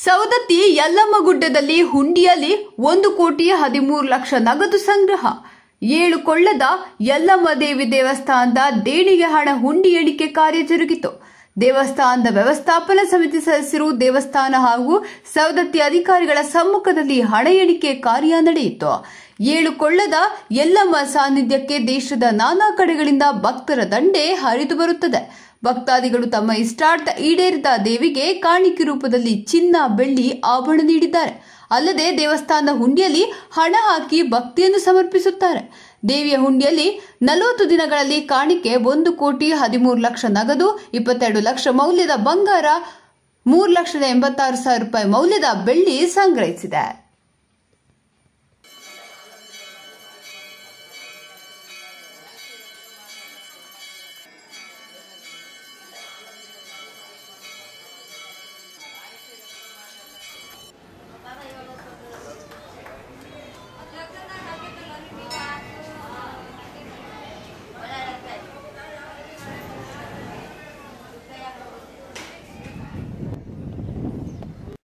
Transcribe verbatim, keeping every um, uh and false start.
ಸವದತ್ತಿ ಯಲ್ಲಮ್ಮ ಗುಡ್ಡದಲ್ಲಿ ಹುಂಡಿಯಲ್ಲಿ ಒಂದು ಕೋಟಿ ಹದಿಮೂರು ಲಕ್ಷ ನಗದು ಸಂಗ್ರಹ. ಏಳು ಕೊಳ್ಳದ ಯಲ್ಲಮ್ಮ ದೇವಿ ದೇವಸ್ಥಾನದ ದೇಣಿಗೆ ಹಣ ಹುಂಡಿ ಎಣಿಕೆ ಕಾರ್ಯ ಜರುಗಿತು. ದೇವಸ್ಥಾನದ ವ್ಯವಸ್ಥಾಪನಾ ಸಮಿತಿ ಸದಸ್ಯರು, ದೇವಸ್ಥಾನ ಹಾಗೂ ಸವದತ್ತಿ ಅಧಿಕಾರಿಗಳ ಸಮ್ಮುಖದಲ್ಲಿ ಹಣ ಎಣಿಕೆ ಕಾರ್ಯ ನಡೆಯಿತು. ಏಳು ಕೊಳ್ಳದ ಯಲ್ಲಮ್ಮ ಸಾನ್ನಿಧ್ಯಕ್ಕೆ ದೇಶದ ನಾನಾ ಕಡೆಗಳಿಂದ ಭಕ್ತರ ದಂಡೆ ಹರಿದು ಬರುತ್ತದೆ. ಭಕ್ತಾದಿಗಳು ತಮ್ಮ ಇಷ್ಟಾರ್ಥ ಈಡೇರಿದ ದೇವಿಗೆ ಕಾಣಿಕೆ ರೂಪದಲ್ಲಿ ಚಿನ್ನ, ಬೆಳ್ಳಿ ಆಭರಣ ನೀಡಿದ್ದಾರೆ. ಅಲ್ಲದೆ ದೇವಸ್ಥಾನದ ಹುಂಡಿಯಲ್ಲಿ ಹಣ ಹಾಕಿ ಭಕ್ತಿಯನ್ನು ಸಮರ್ಪಿಸುತ್ತಾರೆ. ದೇವಿಯ ಹುಂಡಿಯಲ್ಲಿ ನಲವತ್ತು ದಿನಗಳಲ್ಲಿ ಕಾಣಿಕೆ ಒಂದು ಕೋಟಿ ಹದಿಮೂರು ಲಕ್ಷ ನಗದು, ಇಪ್ಪತ್ತೆರಡು ಲಕ್ಷ ಮೌಲ್ಯದ ಬಂಗಾರ, ಮೂರು ಲಕ್ಷದ ಎಂಬತ್ತಾರು ಸಾವಿರ ರೂಪಾಯಿ ಮೌಲ್ಯದ ಬೆಳ್ಳಿ ಸಂಗ್ರಹಿಸಿದೆ.